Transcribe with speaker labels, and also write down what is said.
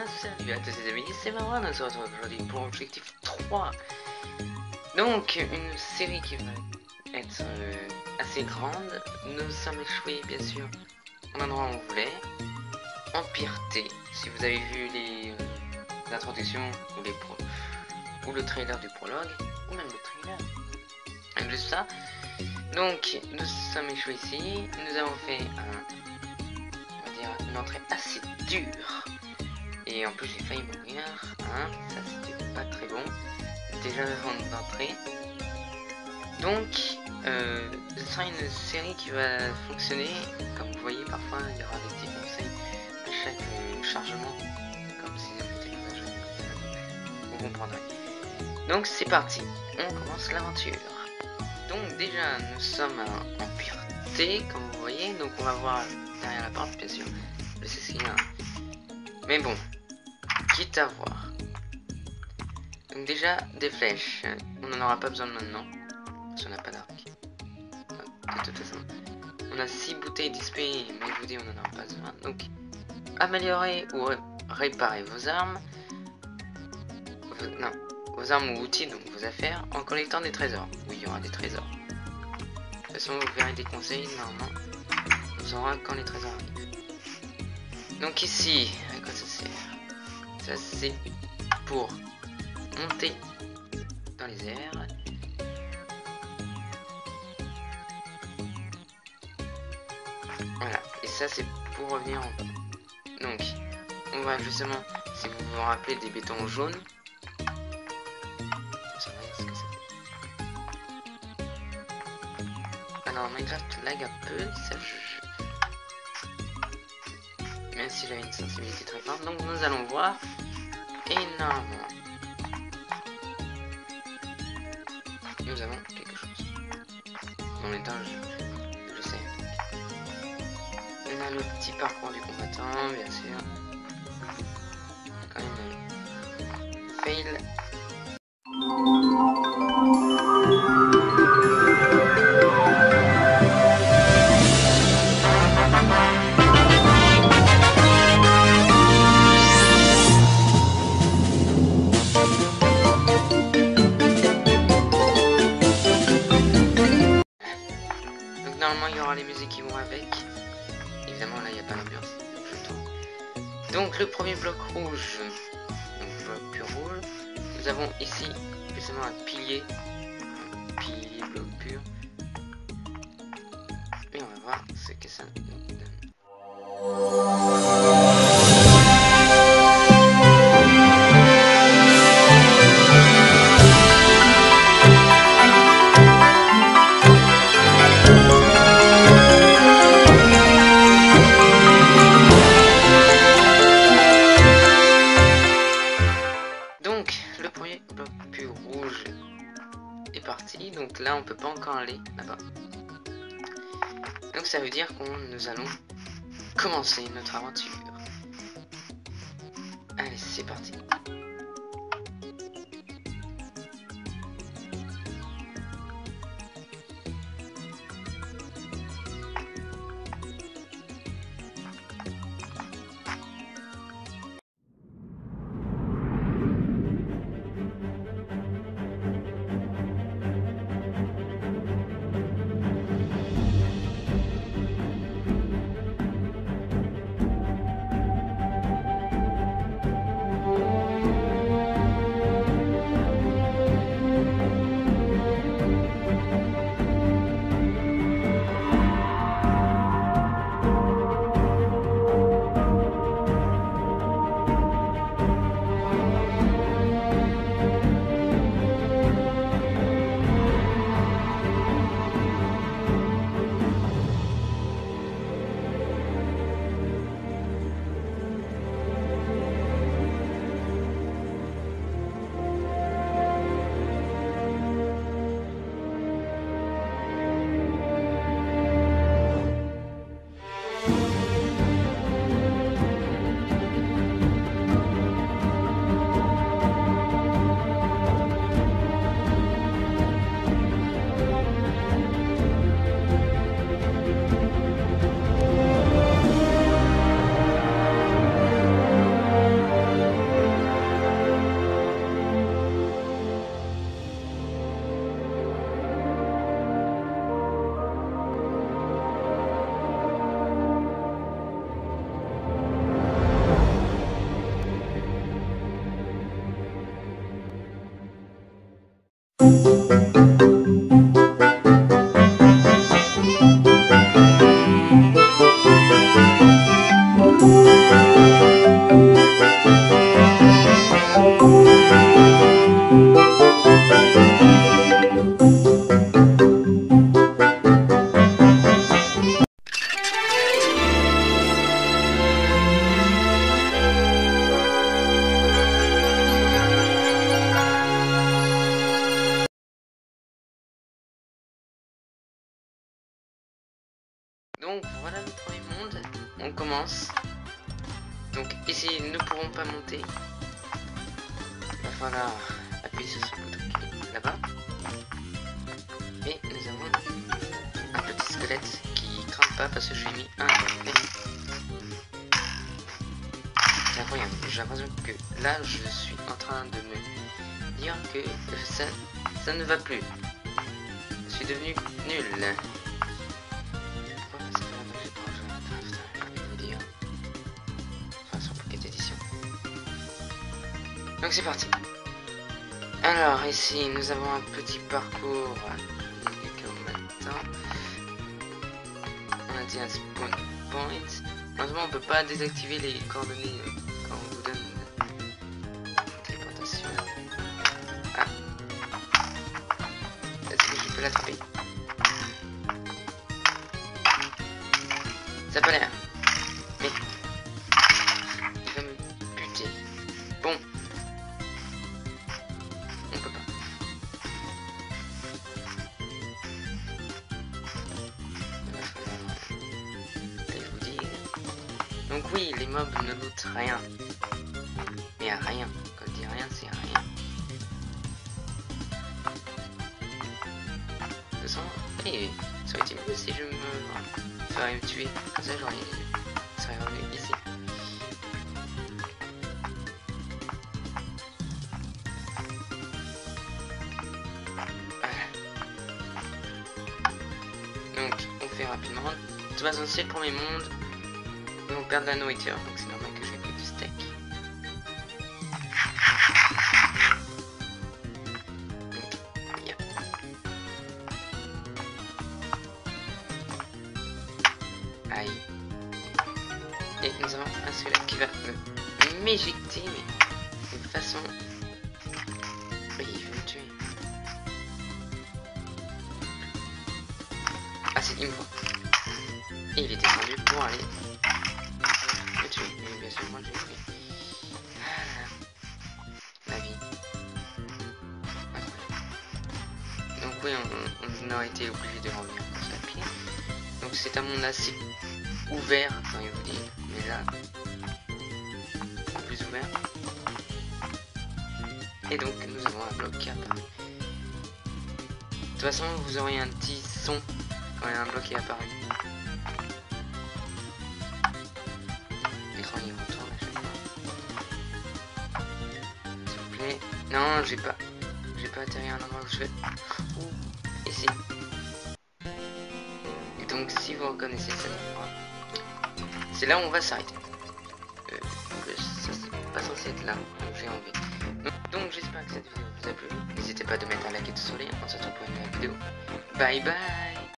Speaker 1: salut à tous les amis, c'est Marwan, on se retrouve aujourd'hui pour Objectif 3. Donc, une série qui va être assez grande. Nous sommes échoués, bien sûr, en endroit où on voulait. En Pirté, si vous avez vu les introductions ou le trailer du prologue, ou même le trailer, avec juste ça. Donc, nous sommes échoués ici, nous avons fait une entrée assez dure. Et en plus j'ai failli mourir, hein, ça c'était pas très bon, déjà avant d'entrer. Donc, ce sera une série qui va fonctionner, comme vous voyez parfois il y aura des petits conseils à chaque chargement, comme si c'était un jeu, vous comprendrez. Donc c'est parti, on commence l'aventure. Donc déjà nous sommes en Pirté, comme vous voyez, donc on va voir derrière la porte bien sûr, je sais ce qu'il y a. Mais bon, quitte à voir. Donc déjà, des flèches. On n'en aura pas besoin maintenant. Parce qu'on n'a pas d'arc. De toute façon. On a 6 bouteilles d'XP, mais je vous dis, on n'en aura pas besoin. Donc, améliorer ou réparer vos armes. Vos armes ou outils, donc vos affaires, en collectant des trésors. Oui, il y aura des trésors. De toute façon, vous verrez des conseils, normalement. On saura quand les trésors arrivent. Donc ici, à quoi ça sert? Ça c'est pour monter dans les airs. Voilà, et ça c'est pour revenir en bas. Donc, on va justement, si vous vous rappelez des bétons jaunes, ça va, ce que ça fait. Alors Minecraft lag un peu, ça même s'il a une sensibilité très forte, donc nous allons voir. Et normalement nous avons quelque chose. En même temps je sais. On a le petit parcours du combattant, bien sûr. Quand même fail. Normalement il y aura les musiques qui vont avec. Évidemment là il n'y a pas l'ambiance. Donc le premier bloc rouge. Donc bloc pur rouge. Nous avons ici justement un pilier. Un pilier bloc pur. Et on va voir ce que ça nous donne. Donc là on peut pas encore aller là-bas. Donc ça veut dire nous allons commencer notre aventure. Allez, c'est parti. Donc voilà le premier monde. On commence. Donc ici, nous ne pourrons pas monter. Il va falloir appuyer sur ce bouton qui est là-bas. Et nous avons un petit squelette qui grimpe pas parce que je lui ai mis un nez. C'est incroyable. J'ai l'impression que là, je suis en train de me dire que ça ne va plus. Je suis devenu nul. Pourquoi ça fait longtemps que j'ai pas joué à Minecraft, je vais vous dire. Enfin, sur Pocket Edition. Donc c'est parti. Alors ici, nous avons un petit parcours. Comme maintenant. On a dit un spawn point. Malheureusement, on peut pas désactiver les coordonnées quand on vous donne une téléportation. Ah. Est-ce que je peux l'attraper? Ça a pas l'air. Mais il va me buter. Bon. On peut pas. Je vous dis. Donc oui, les mobs ne lootent rien. Mais à rien. Quand je dis rien, c'est rien. De toute façon, et ça aurait été mieux si je me ferais me tuer. Comme ça, j'aurais serais revenu ici. Voilà. Donc, on fait rapidement. De toute façon, c'est le premier monde. Et on perd de la nourriture, donc c'est normal que je pris du steak. Donc, yeah. Aïe. Et nous avons un squelette qui va m'éjecter, mais d'une façon... Oui, il veut me tuer. Ah si, il me voit. Et il est descendu pour aller me tuer. Et bien sûr, moi j'ai pris. La vie. Incroyable. Donc oui, on a été obligé de revenir pour ça pied. Donc c'est un monde assez ouvert, quand il vous dit. Mais là, plus ouvert. Et donc nous avons un bloc qui apparaît. De toute façon, vous aurez un petit son quand il y a un bloc qui est apparu. L'écran il retourne à chaque fois. S'il vous plaît. Non, j'ai pas atterri à un endroit où je vais. Ouh, ici. Et donc si vous reconnaissez cet endroit, c'est là où on va s'arrêter. Ça c'est pas censé être là, donc j'ai envie. Donc j'espère que cette vidéo vous a plu. N'hésitez pas à mettre un like et de soleil. On se retrouve pour une nouvelle vidéo. Bye bye.